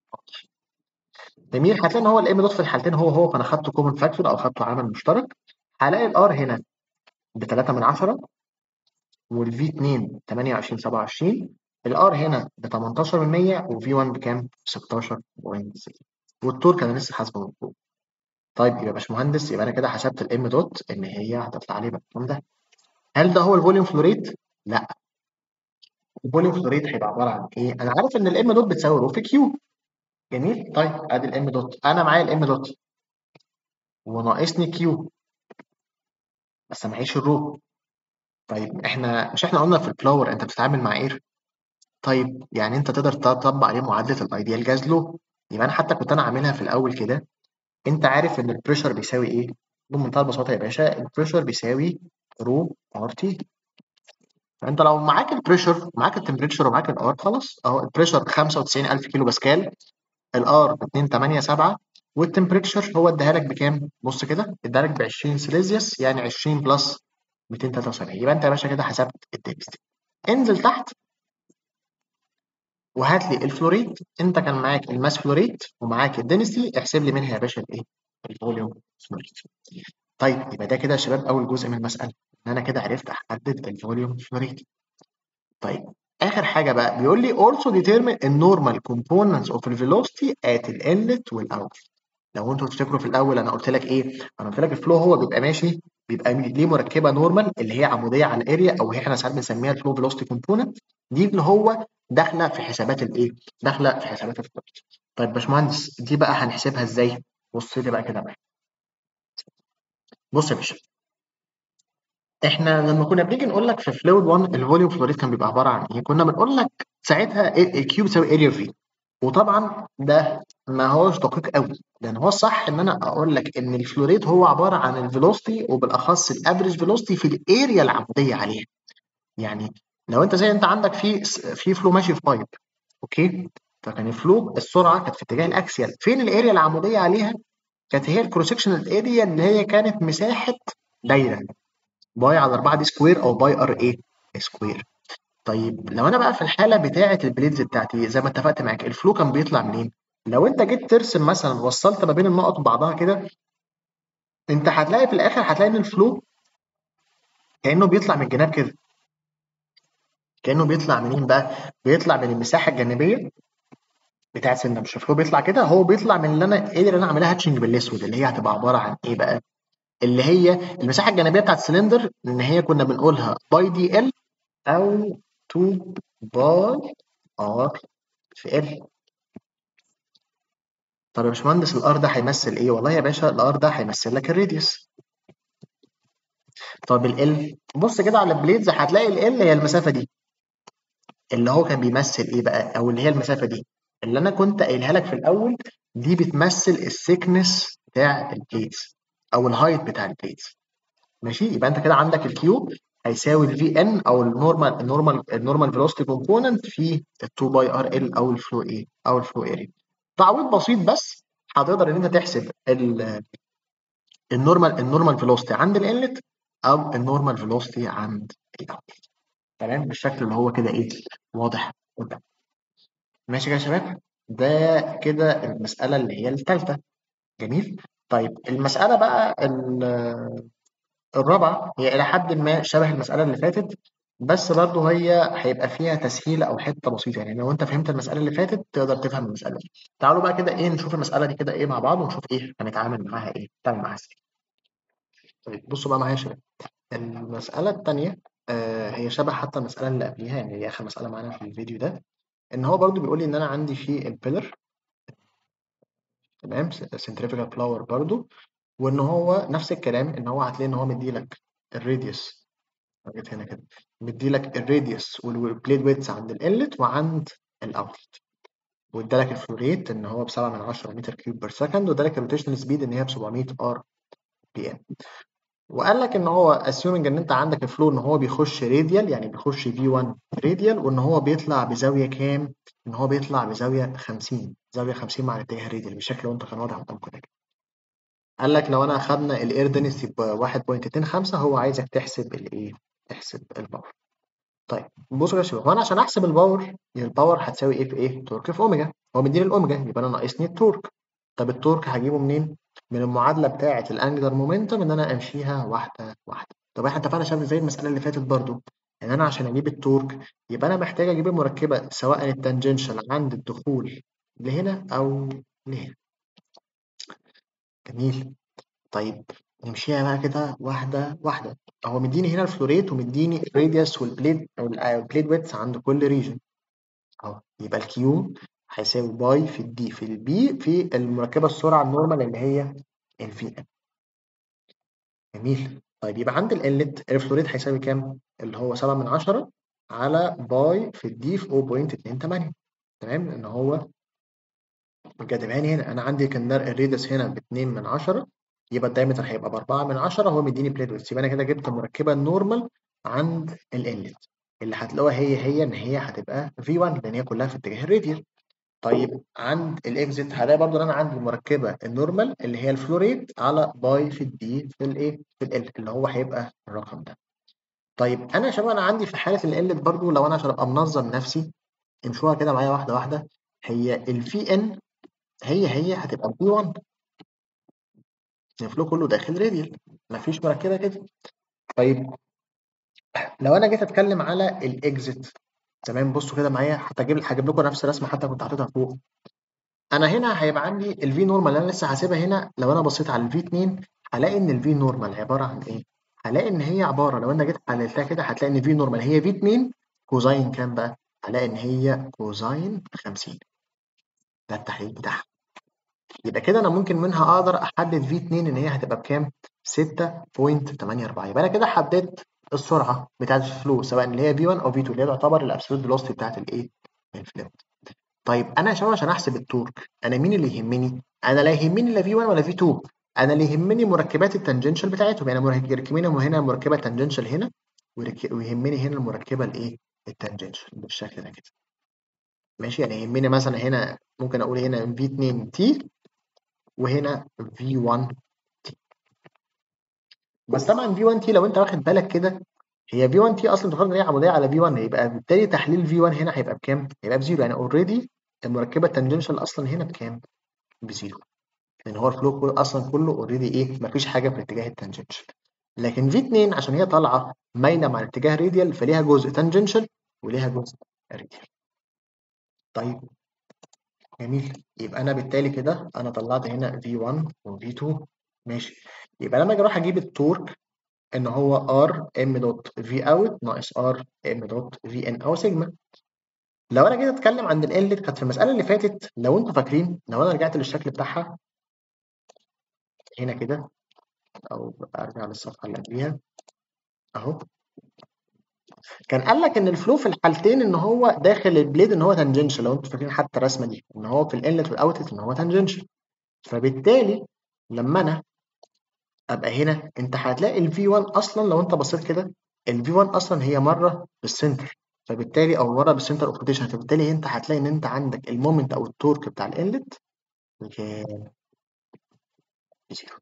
جميل. هتلاقي ان هو الام دوت في الحالتين هو فانا خدته كومن فاكتور او خدته عامل مشترك. هلاقي الار هنا ب 3 من 10 والفي 2 28 27. الار هنا ب 18% وفي 1 بكام؟ 16.6. والتورك انا لسه حاسبه من فوق. طيب يبقى يا باشمهندس، يبقى انا كده حسبت الام دوت ان هي هتطلع لي بالرقم ده. هل ده هو الفوليوم فلو ريت؟ لا. الفوليوم فلو ريت هيبقى عباره عن ايه؟ انا عارف ان الام دوت بتساوي رو في كيو. جميل. طيب ادي الام دوت، انا معايا الام دوت وناقصني كيو، بس معيش الرو. طيب احنا قلنا في الفلور انت بتتعامل مع اير. طيب يعني انت تقدر تطبق عليه معادله الايديال جاز لو. يبقى انا حتى كنت انا عاملها في الاول كده. انت عارف ان البريشر بيساوي ايه؟ بمنتهى البساطه يا باشا، البريشر بيساوي رو ار تي. فانت لو معاك البريشر ومعاك التمبريتشر ومعاك الار، خلاص اهو البريشر 95000 كيلو باسكال، الار 287، والتمبريتشر هو اداها لك بكام؟ بص كده اداها لك ب 20 سيليزيوس، يعني 20 بلس 273. يبقى انت يا باشا كده حسبت الدنسيتي. انزل تحت وهات لي الفلوريت. انت كان معاك الماس فلوريت ومعاك الدنسيتي، احسب لي منها يا باشا الايه؟ الفوليوم فلوريت. طيب يبقى ده كده يا شباب اول جزء من المساله، ان انا كده عرفت احدد الفوليوم فلوريت. طيب اخر حاجه بقى بيقول لي also determine the normal components of the velocity at the inlet والاوتلت. لو انتوا تفتكروا في الاول انا قلت لك ايه؟ انا قلت لك الفلو هو بيبقى ماشي، بيبقى ليه مركبه نورمال اللي هي عموديه على الاريا، او احنا ساعات بنسميها الفلو فيلوسيتي كومبوننت. دي اللي هو داخله في حسابات الايه؟ داخله في حسابات الفلو. طيب باشمهندس دي بقى هنحسبها ازاي؟ بص لي بقى كده معايا. بص يا باشا، احنا لما كنا بنيجي نقول لك في فلويد 1 الفوليوم فلو ريت كان بيبقى عباره عن ايه؟ كنا بنقول لك ساعتها الكيو بيساوي اريا في. وطبعا ده ما هوش دقيق قوي، لان هو الصح ان انا اقول لك ان الفلوريت هو عباره عن الفيلوسيتي، وبالاخص الافريج فيلوسيتي في الاريا العموديه عليها. يعني لو انت زي انت عندك في فلو ماشي في بايب، اوكي، فكان الفلو السرعه كانت في اتجاه الاكسيال، فين الاريا العموديه عليها؟ كانت هي الكروس سكشنال اريا اللي هي كانت مساحه دايره باي على 4 دي سكوير، او باي ار ايه سكوير. طيب لو انا بقى في الحاله بتاعه البليدز بتاعتي زي ما اتفقت معاك، الفلو كان بيطلع منين؟ لو انت جيت ترسم مثلا وصلت ما بين النقط وبعضها كده، انت هتلاقي في الاخر هتلاقي ان الفلو كانه بيطلع من الجناب كده. كانه بيطلع منين بقى؟ بيطلع من المساحه الجانبيه بتاعه السلندر. مش الفلو بيطلع كده، هو بيطلع من اللي انا ايه اللي انا عاملها هاتشنج بالاسود، اللي هي هتبقى عباره عن ايه بقى؟ اللي هي المساحه الجانبيه بتاعه السلندر، ان هي كنا بنقولها باي دي ال او 2 باي ار في ال. طب يا باشمهندس الار ده هيمثل ايه؟ والله يا باشا الار ده هيمثل لك الراديوس. طب ال، بص كده على البليدز هتلاقي ال هي المسافه دي، اللي هو كان بيمثل ايه بقى؟ او اللي هي المسافه دي اللي انا كنت قايلها لك في الاول، دي بتمثل الثيكنس بتاع البليدز او الهايت بتاع البليدز. ماشي، يبقى انت كده عندك الكيو هيساوي الفي ان او النورمال فيلوسيتي كومبوننت في ال 2 باي ار ال او الفلو ايه او الفلو اريا. تعويض بسيط بس، هتقدر ان انت تحسب النورمال فيلوسيتي عند الانلت او النورمال فيلوسيتي عند الاوتلت. تمام، بالشكل اللي هو كده ايه، واضح قدام. ماشي كده يا شباب، ده كده المسألة اللي هي الثالثة. جميل. طيب المسألة بقى الرابعة هي إلى حد ما شبه المسألة اللي فاتت، بس برضه هي هيبقى فيها تسهيل أو حتة بسيطة. يعني لو أنت فهمت المسألة اللي فاتت تقدر تفهم المسألة دي. تعالوا بقى كده إيه نشوف المسألة دي كده إيه مع بعض، ونشوف إيه هنتعامل معاها إيه، نتعامل معاها إزاي. طيب بصوا بقى معايا يا شباب، المسألة التانية هي شبه حتى المسألة اللي قبليها، يعني هي آخر مسألة معانا في الفيديو ده. إن هو برضو بيقول لي إن أنا عندي في البيلر، تمام، سنتريفيكال فلاور برضو، وإن هو نفس الكلام، إن هو هتلاقي إن هو مديلك الراديوس، جيت هنا كده مديلك الراديوس والبليد ويتس عند الانلت وعند الاوتلت، وادالك الفلو ريت ان هو ب 7 من 10 متر كيوب بير سكند، وادالك الروتيشنال سبيد ان هي ب 700 ار بي ام. وقال لك ان هو اسيومنج ان انت عندك الفلو ان هو بيخش راديال، يعني بيخش في 1 راديال، وان هو بيطلع بزاويه كام؟ ان هو بيطلع بزاويه 50، زاويه 50 مع الاتجاه الراديال، بالشكل وانت كان واضح قدامكم كده. قال لك لو انا اخدنا الاير دنسيتي ب 1.25، هو عايزك تحسب الايه؟ تحسب الباور. طيب بصوا يا شباب، وانا عشان احسب الباور، الباور هتساوي ايه في ايه؟ تورك في اوميجا. هو مديني الاوميجا، يبقى انا ناقصني التورك. طب التورك هجيبه منين؟ من المعادله بتاعه الانجلر مومنتم، ان انا امشيها واحده واحده. طب احنا اتفقنا يا شباب زي المساله اللي فاتت برضو، ان انا عشان اجيب التورك يبقى انا محتاج اجيب المركبه سواء التانجنشال عند الدخول لهنا او لهنا. جميل. طيب نمشيها بقى كده واحده واحده. هو مديني هنا الفلوريت ومديني الراديوس والبليد او البليد ويدث عند كل ريجن اهو. يبقى الكيو هيساوي باي في الدي في البي في المركبه السرعه النورمال اللي هي الفي ان. جميل. طيب يبقى عند الانلت الفلوريت هيساوي كام؟ اللي هو 7 من 10 على باي في الدي في 0.28. تمام. ان هو كاتبها لي هنا انا عندي كان الريدس هنا ب 2 من 10 يبقى الدايمتر هيبقى ب 4 من 10. هو مديني بليد ويدث يبقى انا كده جبت المركبه النورمال عند الانلت اللي هتلاقوها هي ان هي هتبقى في 1 لان هي كلها في اتجاه الراديال. طيب عند الاكزيت هلاقي برضو ان انا عندي المركبه النورمال اللي هي الفلوريت على باي في الدي في الايه في ال اللي هو هيبقى الرقم ده. طيب انا يا شباب انا عندي في حاله الانلت برضو لو انا عشان ابقى منظم نفسي امشوها كده معايا واحده واحده. هي الفي ان هي هتبقى بي 1 الفلو كله داخل راديال مفيش مركبه كده. طيب لو انا جيت اتكلم على الاكزيت تمام بصوا كده معايا هجيب لكم نفس الرسمه حتى كنت حاططها فوق. انا هنا هيبقى عندي الفي نورمال اللي انا لسه حاسبها هنا لو انا بصيت على الفي 2 هلاقي ان الفي نورمال عباره عن ايه؟ هلاقي ان هي عباره لو انا جيت حللتها كده هتلاقي ان في نورمال هي في 2 كوزاين كام بقى؟ هلاقي ان هي كوزاين 50. ده التحليل بتاعها. يبقى كده انا ممكن منها اقدر احدد في 2 ان هي هتبقى بكام؟ 6.84. يبقى انا كده حددت السرعه بتاعت الفلو سواء اللي هي في 1 او في 2 اللي هي تعتبر الابسولوت فيلوسيتي بتاعت الايه؟ الفلو. طيب انا يا شباب عشان احسب التورك انا مين اللي يهمني؟ انا لا يهمني لا في 1 ولا في 2. انا اللي يهمني مركبات التانجنشال بتاعتهم يعني يركبوني هنا مركبه تانجنشال هنا ويهمني هنا المركبه الايه؟ التانجنشال بالشكل ده كده. ماشي يعني يهمني مثلا هنا ممكن اقول هنا في 2 تي وهنا في 1 تي. بس طبعا في 1 تي لو انت واخد بالك كده هي في 1 تي اصلا تفرض ان هي عموديه على في 1 يبقى بالتالي تحليل في 1 هنا هيبقى بكام؟ هيبقى بزيرو يعني اوريدي المركبه التانجنشال اصلا هنا بكام؟ بزيرو. لان هو الفلو اصلا كله اوريدي ايه مفيش حاجه في اتجاه التانجنشال. لكن في 2 عشان هي طالعه مايله مع الاتجاه راديال فليها جزء تانجنشال وليها جزء راديال. طيب جميل. يبقى انا بالتالي كده انا طلعت هنا V1 و V2. ماشي. يبقى لما اجي اروح اجيب التورك ان هو R M دوت V اوت ناقص R M دوت V ان او سيجما. لو انا جيت اتكلم عن الانلت كانت في المساله اللي فاتت لو انتوا فاكرين لو انا رجعت للشكل بتاعها هنا كده او ارجع للصفحه اللي قبليها اهو. كان قال لك ان الفلو في الحالتين ان هو داخل البليد ان هو تانجنشال لو انتوا فاكرين حتى الرسمه دي ان هو في الانلت والاوتلت ان هو تانجنشال. فبالتالي لما انا ابقى هنا انت هتلاقي الفي 1 اصلا لو انت بصيت كده الفي 1 اصلا هي مره بالسنتر فبالتالي او مره بالسنتر اوف روتيشن فبالتالي انت هتلاقي ان انت عندك المومنت او التورك بتاع الانلت بكام؟ بزيرو.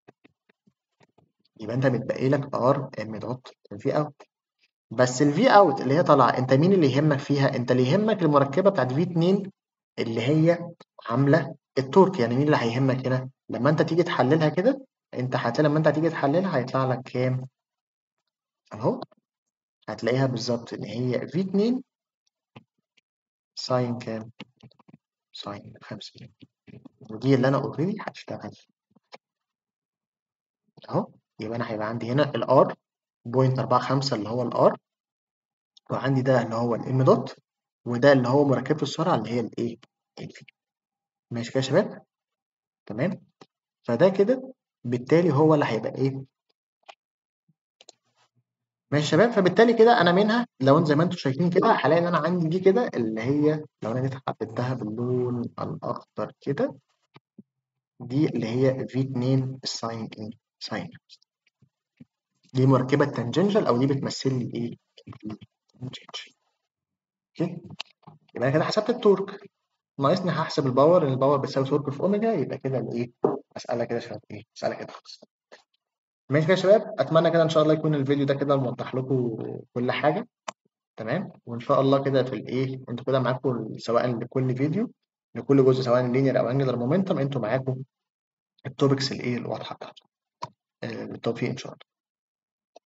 يبقى انت متبقي لك ار ام دوت في اوت. بس الفي اوت اللي هي طالعه انت مين اللي يهمك فيها؟ انت اللي يهمك المركبه بتاعت في 2 اللي هي عامله التورك. يعني مين اللي هيهمك هنا؟ لما انت تيجي تحللها كده انت هتلاقي لما انت تيجي تحللها هيطلع لك كام؟ اهو هتلاقيها بالظبط ان هي في 2 ساين كام؟ ساين 50. ودي اللي انا اوريدي هشتغل اهو. يبقى انا هيبقى عندي هنا الار 0.45 اللي هو الار وعندي ده اللي هو الام دوت وده اللي هو مركبة السرعة اللي هي الايه؟ الفي. ماشي كده يا شباب؟ تمام؟ فده كده بالتالي هو اللي هيبقى ايه؟ ماشي يا شباب. فبالتالي كده انا منها لو انت زي ما انتم شايفين كده هلاقي ان انا عندي دي كده اللي هي لو انا جيت حددتها باللون الاخضر كده دي اللي هي في 2 الساين ايه؟ ساين. دي مركبة تانجنشال او دي بتمثل لي ايه؟ التانجنشال. اوكي. يبقى انا كده حسبت التورك ناقصني هحسب الباور لان الباور بتساوي تورك في اوميجا يبقى كده الايه؟ مسألة كده شباب ايه؟ مسألة كده خلاص. ماشي كده يا شباب اتمنى كده ان شاء الله يكون الفيديو ده كده موضح لكم كل حاجة. تمام. وان شاء الله كده في الايه انتوا كده معاكم سواء لكل فيديو لكل جزء سواء لينير او انجلر مومنتم انتوا معاكم التوبكس الايه الواضحة بتاعته. بالتوفيق ان شاء الله.